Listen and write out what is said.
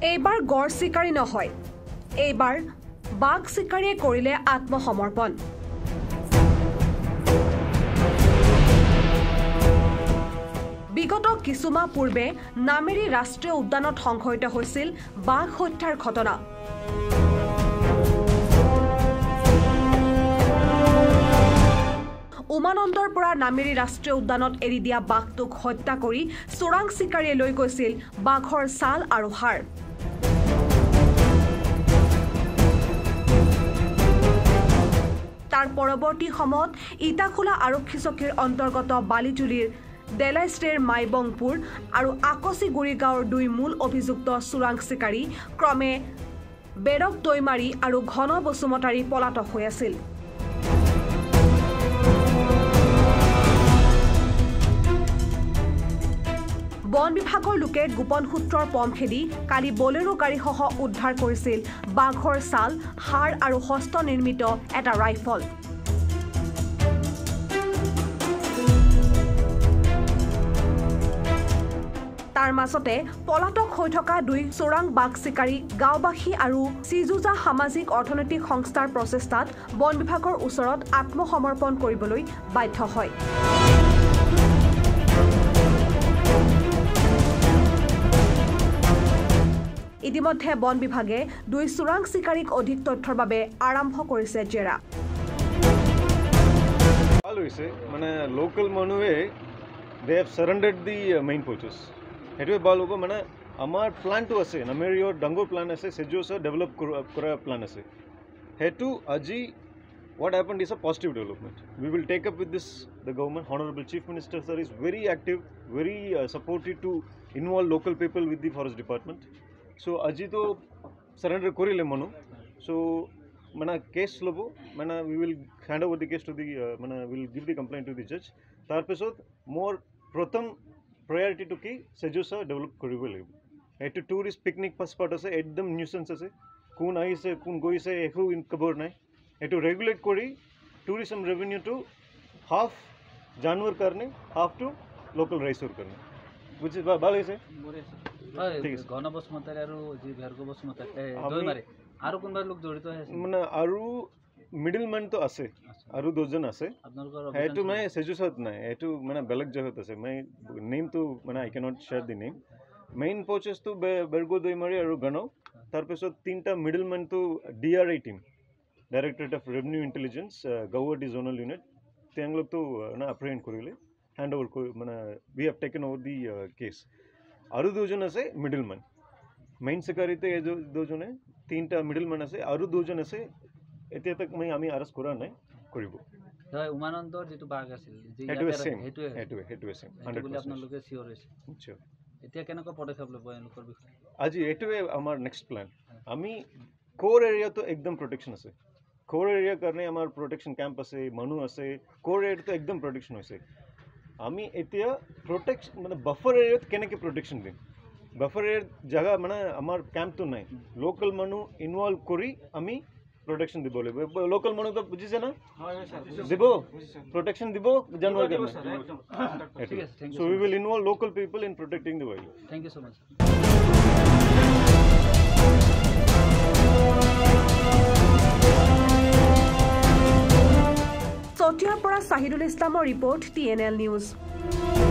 এইবাৰ গড় চিকাৰী নহয়, এইবাৰ বাঘ চিকাৰীয়ে কৰিলে আত্মসমৰ্পণ। বিগত কিছুমাহ পূৰ্বে নামেৰী ৰাষ্ট্ৰীয় উদ্যানত সংঘটিত হৈছিল বাঘ হত্যাৰ ঘটনা। উমানন্দৰ পৰা নামেৰী ৰাষ্ট্ৰীয় উদ্যানত এৰি দিয়া বাঘটোক হত্যা কৰি চোৰাং চিকাৰীয়ে লৈ গৈছিল বাঘৰ ছাল আৰু হাড়। তাৰ পৰৱৰ্তী সময়ত ইটাখোলা আৰক্ষী চকীৰ অন্তৰ্গত বালিজুলিৰ দেলাইষ্টেৰ মাইবংপুৰ আৰু আকচিগুৰি গাঁৱৰ দুই মূল অভিযুক্ত চোৰাং চিকাৰী ক্ৰমে বেৰক দৈমাৰী আৰু ঘন বসুমতাৰী পলাতক হৈ আছিল। বন বিভাগৰ লোকে গোপন সূত্ৰৰ পম খেদি কালি বলেৰো গাড়ীসহ উদ্ধাৰ কৰিছিল বাঘৰ ছাল, হাড় আৰু হস্ত নিৰ্মিত এটা ৰাইফল। তাৰ মাজতে পলাতক হৈ থকা দুই চোৰাং বাঘ চিকাৰী গাঁওবাসী আৰু চিজুজা সামাজিক অৰ্থনৈতিক সংস্থাৰ প্ৰচেষ্টাত বন বিভাগৰ ওচৰত আত্মসমৰ্পণ কৰিবলৈ বাধ্য হয়। ইতিমধ্যে বন বিভাগে দুই চোৰাং চিকাৰীক অধিক তথ্যৰ বাবে আৰম্ভ কৰিছে জেৰা। মানে লোকেল মানুহে they have surrendered the main poachers. হেতুৱে ভাল হ'ব মানে আমাৰ প্লানটো আছে নামেৰীৰ ডাঙৰ প্লান আছে সেজুসা ডেভেলপ কৰা প্লান আছে হেতু আজি what happened is a positive development. We will take up with this the government. Honorable Chief Minister sir is very active, very supportive to involve local people with the forest department. So aji to surrender korile manu. So mana case lobo mana we will hand over the case to the mana we will give the complaint to the judge. Tar pesot more pratham priority to ki sejusa develop koribo lagib. Etu tourist picnic spot ase ekdam nuisance ase kun aise kun goise ekhu in kabor nai etu regulate kori tourism revenue to half janwar karne half to local raisor karne which is bhal ase ঘন বসুমতাৰী আৰু যি ভেৰগ বসুমতাৰী দৈমাৰী আৰু কোনবা লোক জড়িত আছে মানে আৰু মিডলম্যান তো আছে আৰু দুজন আছে আপোনালোকৰ এটো মানে সেজুসত নাই এটো মানে বেলেগ জগত আছে মই নেম তো মানে I can't share the name main poachers তো বেৰগ দৈমাৰী আৰু গণও তাৰ পিছত তিনটা মিডলম্যান তো DRI team directorate of revenue intelligence Guwahati zonal unit তেওঁলোক তো না অ্যাপ্রেহেন্ড কৰিলে হ্যান্ড ওভার মানে we have taken over the case আৰু দুজন আছে মিডলম্যান মেইন শিকাৰীতে এই দুজনে তিনটা মিডলম্যান আছে আৰু দুজন আছে এতিয়া তক মই আমি আৰেষ্ট কৰা নাই কৰিব হয় উমানন্দৰ যেটো বাঘ আছিল যে হেতু সেম 100% আপোনালোকে সিওৰ হৈছে নিশ্চয় এতিয়া কেনেকৈ পদক্ষেপ ল'ব এনকৰ বিষয়ে আজি এটোৱে আমাৰ নেক্সট প্ল্যান আমি কোৰ এৰিয়া তো একদম প্ৰটেকশন আছে কোৰ এৰিয়া কাৰণে আমাৰ প্ৰটেকশন ক্যাম্প আছে মানুহ আছে কোৰ এৰিয়া তো একদম প্ৰটেকশন হৈছে আমি এতিয়া প্রোটেকশন মানে বাফার এরিয়াত কেনেকে প্রোটেকশন দিম বাফার এরিয়ার জায়গা মানে আমার ক্যাম্প তো নাই লোকাল মানুষ ইনভলভ করি আমি প্রোটেকশন দিব লাগিব লোকাল মানুষ তো বুঝিছে না দিব প্রোটেকশন দিব জানুয়ারি কারণে ঠিক আছে so we will involve local people in protecting the wild thank you so much চতিয়াৰ পৰা সাহিদুল ইছলামৰ ৰিপৰ্ট TNL নিউজ।